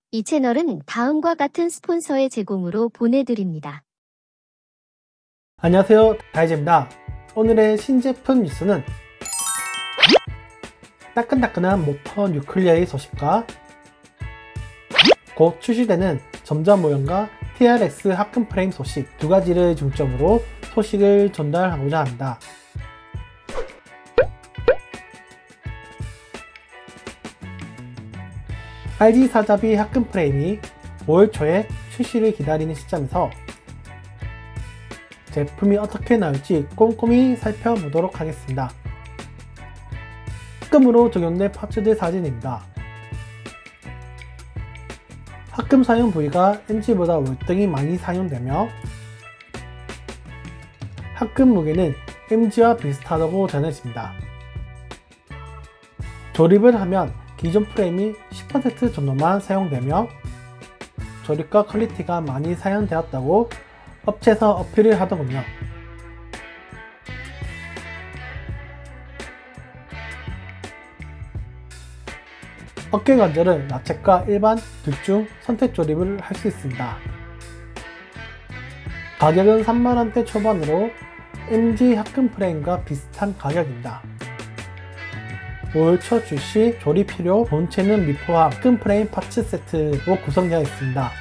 이 채널은 다음과 같은 스폰서의 제공으로 보내드립니다. 안녕하세요, 다이제입니다. 오늘의 신제품 뉴스는 따끈따끈한 모터 뉴클리아의 소식과 곧 출시되는 점자 모형과 TRX 합금 프레임 소식 두 가지를 중점으로 소식을 전달하고자 합니다. RG4잡이 합금 프레임이 5월 초에 출시를 기다리는 시점에서 제품이 어떻게 나올지 꼼꼼히 살펴보도록 하겠습니다. 합금으로 적용된 파츠들 사진입니다. 합금 사용 부위가 MG보다 월등히 많이 사용되며 합금 무게는 MG와 비슷하다고 전해집니다. 조립을 하면 기존 프레임이 10% 정도만 사용되며 조립과 퀄리티가 많이 사용되었다고 업체에서 어필을 하더군요. 어깨 관절은 라쳇과 일반 둘 중 선택 조립을 할 수 있습니다. 가격은 3만원대 초반으로 MG 합금 프레임과 비슷한 가격입니다. 5월 초 출시, 조립 필요, 본체는 미포함, 합금 프레임 파츠 세트로 구성되어 있습니다.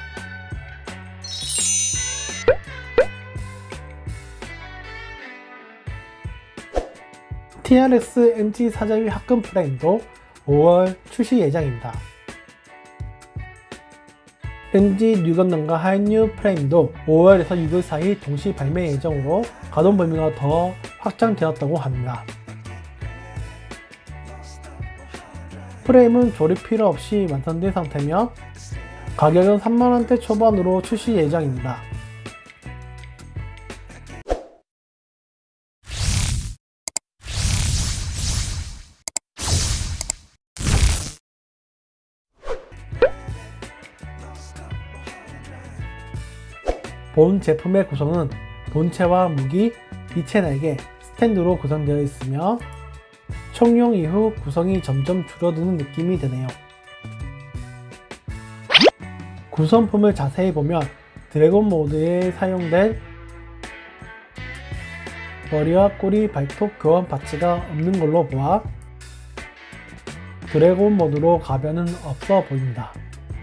TRX MG 사자위 합금 프레임도 5월 출시 예정입니다. MG 뉴건담과 하이뉴 프레임도 5월에서 6월 사이 동시 발매 예정으로 가동 범위가 더 확장되었다고 합니다. 프레임은 조립 필요 없이 완성된 상태며 가격은 3만원대 초반으로 출시 예정입니다. 본 제품의 구성은 본체와 무기, 이체 날개, 스탠드로 구성되어 있으며 총용 이후 구성이 점점 줄어드는 느낌이 드네요. 구성품을 자세히 보면 드래곤 모드에 사용된 머리와 꼬리 발톱 교환 파츠가 없는 걸로 보아 드래곤 모드로 가변은 없어 보입니다.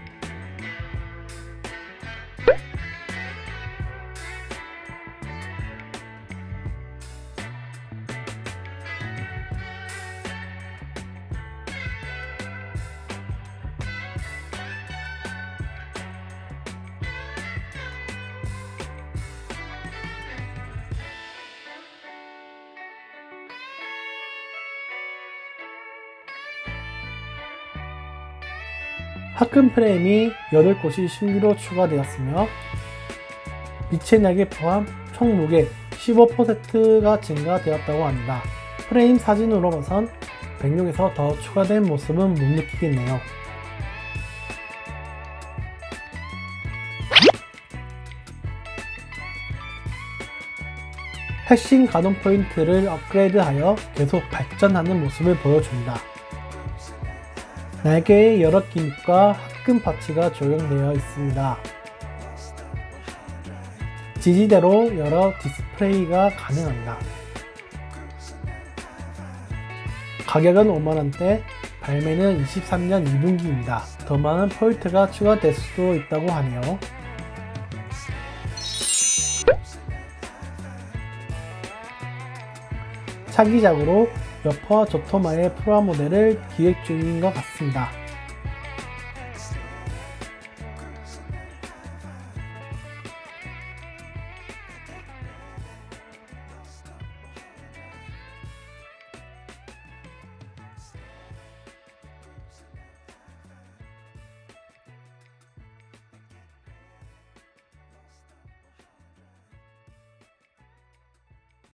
합금 프레임이 8곳이 신규로 추가되었으며 이체 날개 포함 총 무게 15%가 증가되었다고 합니다. 프레임 사진으로 봐선 백룡에서 더 추가된 모습은 못 느끼겠네요. 핵심 가동 포인트를 업그레이드하여 계속 발전하는 모습을 보여줍니다. 날개에 여러 기믹과 합금 파츠가 적용되어 있습니다. 지지대로 여러 디스플레이가 가능합니다. 가격은 5만원대, 발매는 23년 2분기입니다. 더 많은 포인트가 추가될 수도 있다고 하네요. 차기작으로 여퍼와 조토마의 프라모델을 기획 중인 것 같습니다.